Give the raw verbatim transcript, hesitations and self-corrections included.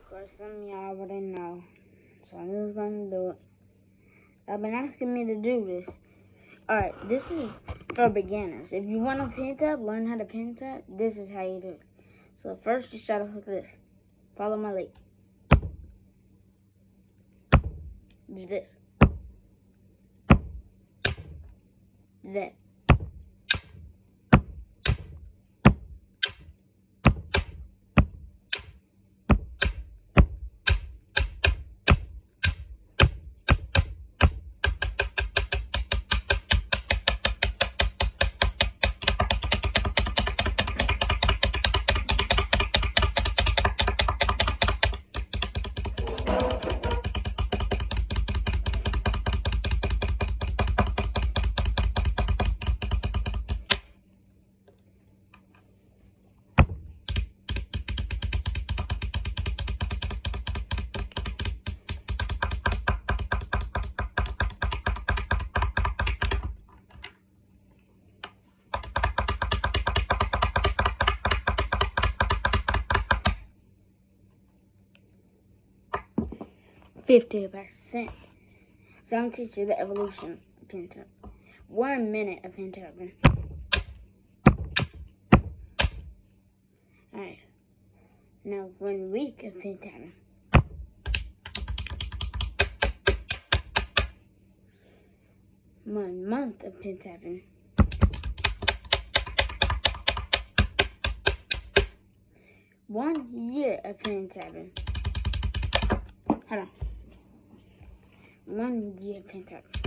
course, some of y'all already know, so I'm just gonna do it. I've been asking me to do this. Alright, this is for beginners. If you want to pin tab, learn how to pin tab, this is how you do it. So first, you start off with this. Follow my lead. Do this. That. fifty percent. So I'm gonna teach you the evolution of pin tab. One minute of pin tapping. Alright. Now one week of pin tapping. One month of pin tapping. One year of pin tapping. Hold on. One year pin tapping.